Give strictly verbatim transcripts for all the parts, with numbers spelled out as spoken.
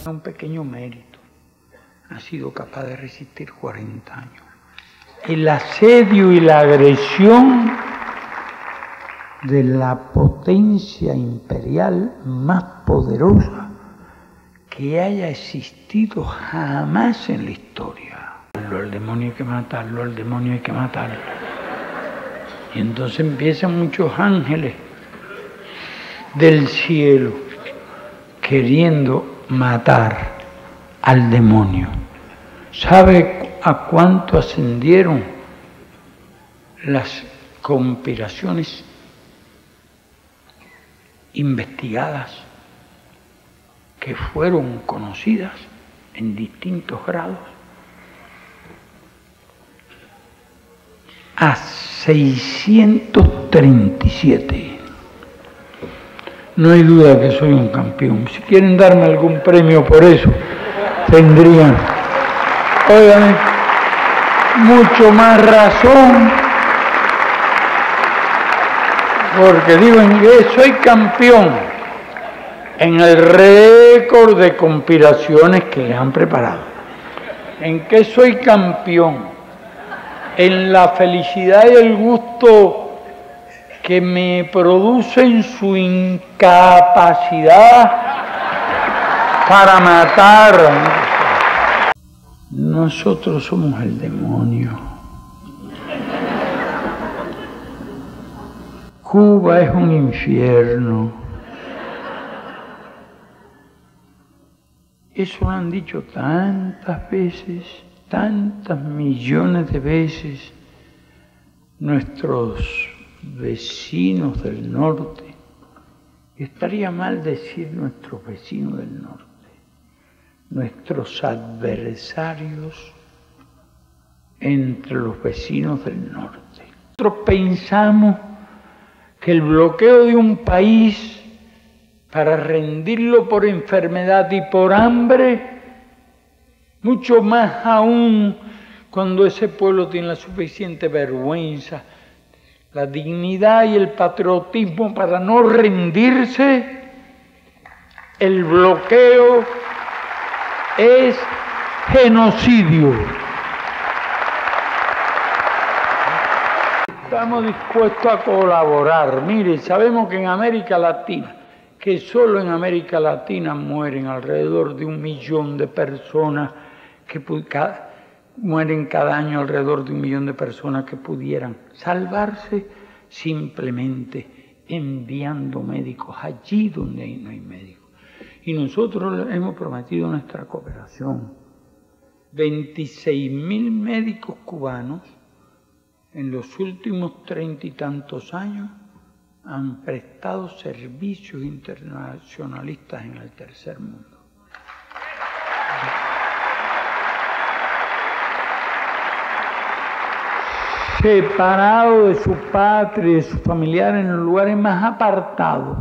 Un pequeño mérito. Ha sido capaz de resistir cuarenta años. El asedio y la agresión de la potencia imperial más poderosa que haya existido jamás en la historia. Al demonio hay que matarlo, al demonio hay que matarlo. Y entonces empiezan muchos ángeles del cielo queriendo matar al demonio. ¿Sabe a cuánto ascendieron las conspiraciones investigadas que fueron conocidas en distintos grados? A seiscientos treinta y siete. No hay duda que soy un campeón. Si quieren darme algún premio por eso, tendrían, óigame, mucho más razón, porque digo en inglés, soy campeón en el récord de conspiraciones que le han preparado. ¿En qué soy campeón? En la felicidad y el gusto que me producen su incapacidad para matar. Nosotros somos el demonio. Cuba es un infierno. Eso lo han dicho tantas veces, tantas millones de veces nuestros vecinos del norte. Estaría mal decir nuestros vecinos del norte, nuestros adversarios entre los vecinos del norte. Nosotros pensamos que el bloqueo de un país para rendirlo por enfermedad y por hambre, mucho más aún cuando ese pueblo tiene la suficiente vergüenza, la dignidad y el patriotismo para no rendirse, el bloqueo es genocidio. Estamos dispuestos a colaborar. Mire, sabemos que en América Latina, que solo en América Latina mueren alrededor de un millón de personas, que cada, mueren cada año alrededor de un millón de personas que pudieran salvarse simplemente enviando médicos allí donde no hay médicos. Y nosotros hemos prometido nuestra cooperación. veintiséis mil médicos cubanos en los últimos treinta y tantos años han prestado servicios internacionalistas en el tercer mundo. Separado de su patria y de sus familiares en los lugares más apartados,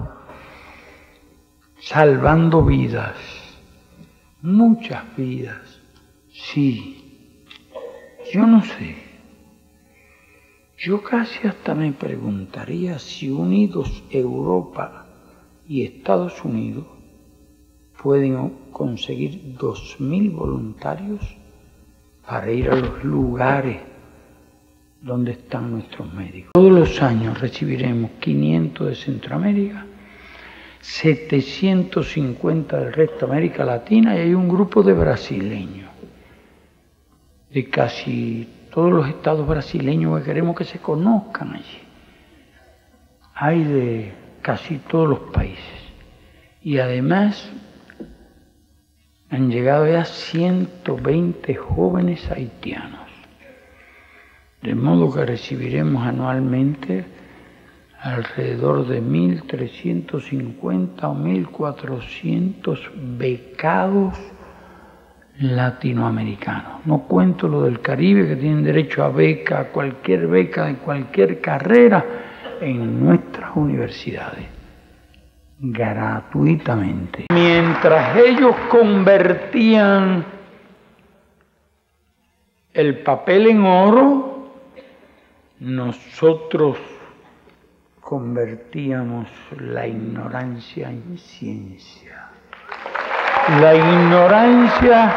salvando vidas, muchas vidas, sí, yo no sé. Yo casi hasta me preguntaría si unidos Europa y Estados Unidos pueden conseguir dos mil voluntarios para ir a los lugares donde están nuestros médicos. Todos los años recibiremos quinientos de Centroamérica, setecientos cincuenta del resto de América Latina y hay un grupo de brasileños, de casi todos los estados brasileños que queremos que se conozcan allí. Hay de casi todos los países. Y además han llegado ya ciento veinte jóvenes haitianos. De modo que recibiremos anualmente alrededor de mil trescientos cincuenta o mil cuatrocientos becados latinoamericanos. No cuento lo del Caribe, que tienen derecho a beca, a cualquier beca de cualquier carrera en nuestras universidades, gratuitamente. Mientras ellos convertían el papel en oro, nosotros convertíamos la ignorancia en ciencia. la ignorancia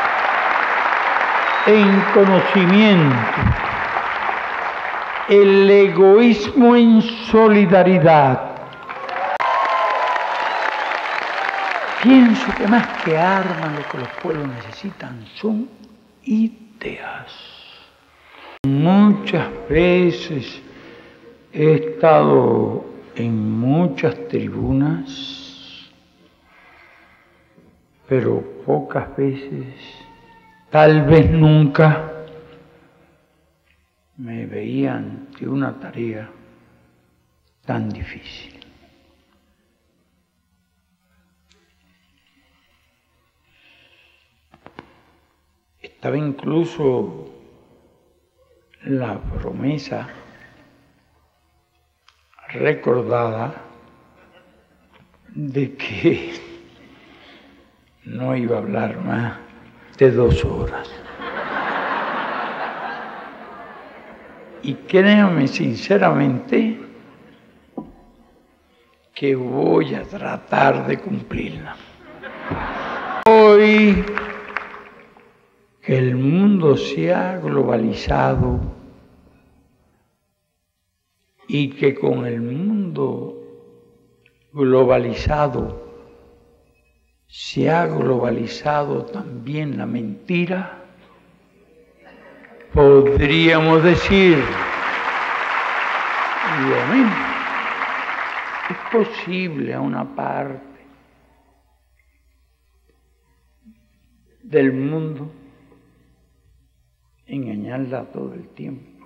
en conocimiento, el egoísmo en solidaridad. Pienso que más que armas lo que los pueblos necesitan son ideas. Muchas veces he estado en muchas tribunas, pero pocas veces, tal vez nunca, me veía ante una tarea tan difícil. Estaba incluso la promesa recordada de que no iba a hablar más de dos horas. Y créanme sinceramente que voy a tratar de cumplirla. Hoy que el mundo se ha globalizado y que con el mundo globalizado se ha globalizado también la mentira, podríamos decir lo mismo. Es posible a una parte del mundo engañarla todo el tiempo,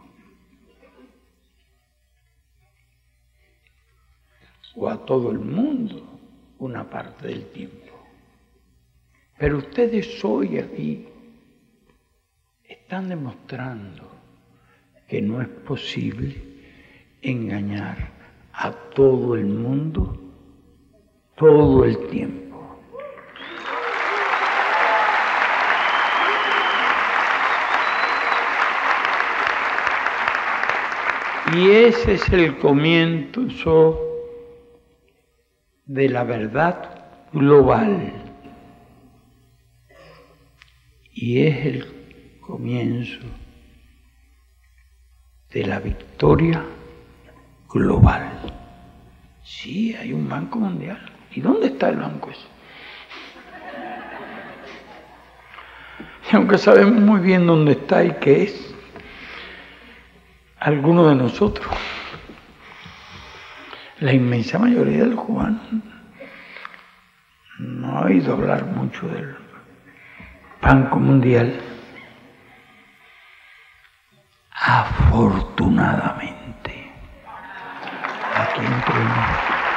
o a todo el mundo una parte del tiempo. Pero ustedes hoy aquí están demostrando que no es posible engañar a todo el mundo todo el tiempo. Y ese es el comienzo de la verdad global. Y es el comienzo de la victoria global. Sí, hay un Banco Mundial. ¿Y dónde está el banco ese? Y aunque sabemos muy bien dónde está y qué es, algunos de nosotros, la inmensa mayoría de los cubanos, no ha oído hablar mucho del Banco Mundial. Afortunadamente, aquí entre nosotros.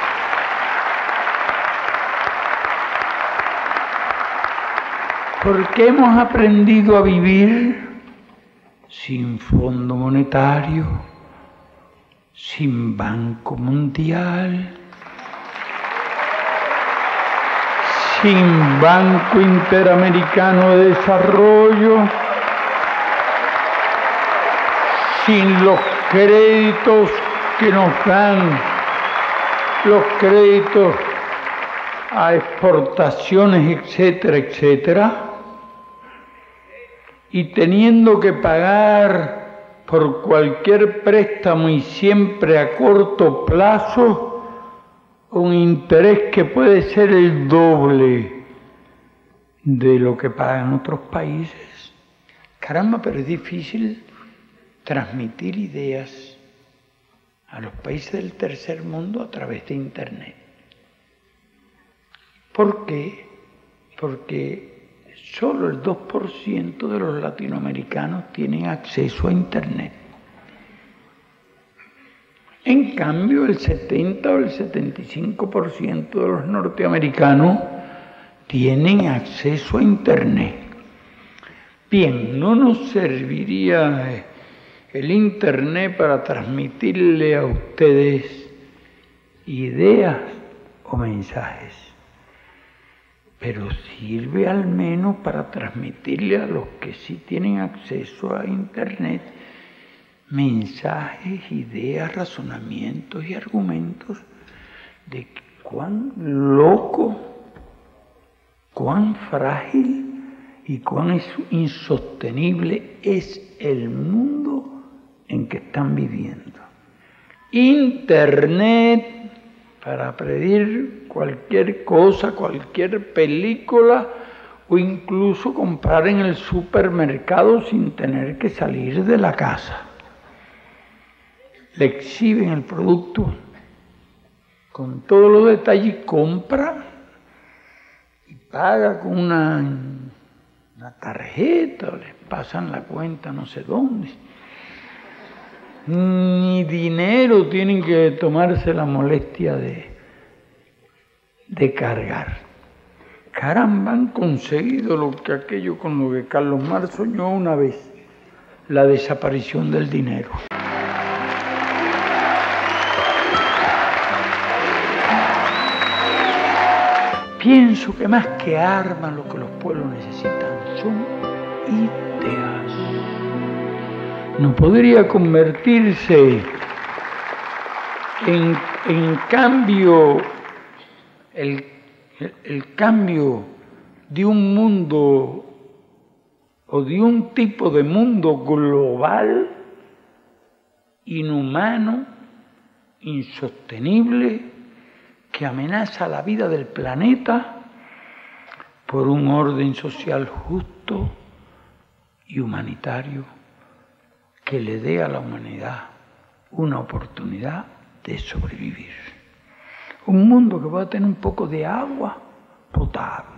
Porque hemos aprendido a vivir sin Fondo Monetario, sin Banco Mundial, sin Banco Interamericano de Desarrollo, sin los créditos que nos dan, los créditos a exportaciones, etcétera, etcétera, y teniendo que pagar por cualquier préstamo y siempre a corto plazo un interés que puede ser el doble de lo que pagan otros países. Caramba, pero es difícil transmitir ideas a los países del tercer mundo a través de Internet. ¿Por qué? Porque solo el dos por ciento de los latinoamericanos tienen acceso a Internet. En cambio, el setenta o el setenta y cinco por ciento de los norteamericanos tienen acceso a Internet. Bien, no nos serviría el Internet para transmitirle a ustedes ideas o mensajes, pero sirve al menos para transmitirle a los que sí tienen acceso a Internet mensajes, ideas, razonamientos y argumentos de cuán loco cuán frágil y cuán insostenible es el mundo en que están viviendo. Internet, para pedir cualquier cosa, cualquier película, o incluso comprar en el supermercado sin tener que salir de la casa. Le exhiben el producto con todos los detalles, compra y paga con una, una tarjeta, o les pasan la cuenta no sé dónde. Ni dinero tienen que tomarse la molestia de, de cargar. Caramba, han conseguido lo que aquello con lo que Carlos Marx soñó una vez, la desaparición del dinero. Pienso que más que armas lo que los pueblos necesitan son ideas. No podría convertirse en, en cambio, el, el, el cambio de un mundo o de un tipo de mundo global, inhumano, insostenible, que amenaza la vida del planeta, por un orden social justo y humanitario que le dé a la humanidad una oportunidad de sobrevivir. Un mundo que pueda tener un poco de agua potable.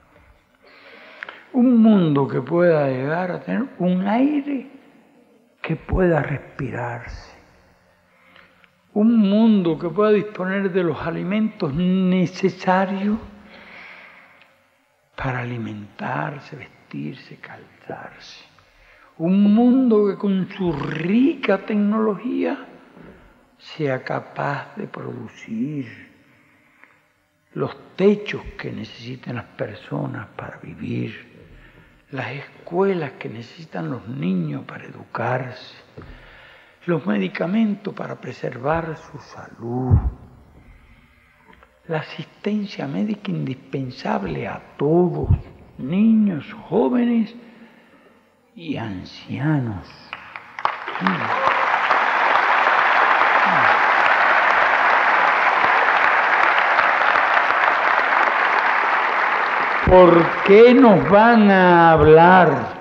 Un mundo que pueda llegar a tener un aire que pueda respirarse. Un mundo que pueda disponer de los alimentos necesarios para alimentarse, vestirse, calzarse. Un mundo que con su rica tecnología sea capaz de producir los techos que necesitan las personas para vivir, las escuelas que necesitan los niños para educarse, los medicamentos para preservar su salud, la asistencia médica indispensable a todos, niños, jóvenes y ancianos. ¿Por qué nos van a hablar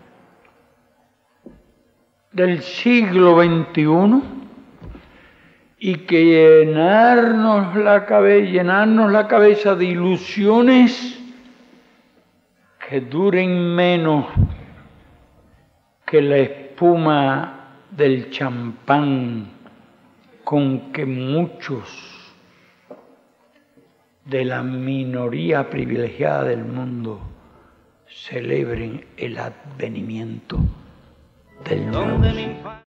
del siglo veintiuno y que llenarnos la cabeza, llenarnos la cabeza de ilusiones que duren menos que la espuma del champán con que muchos de la minoría privilegiada del mundo celebren el advenimiento del nuevo siglo?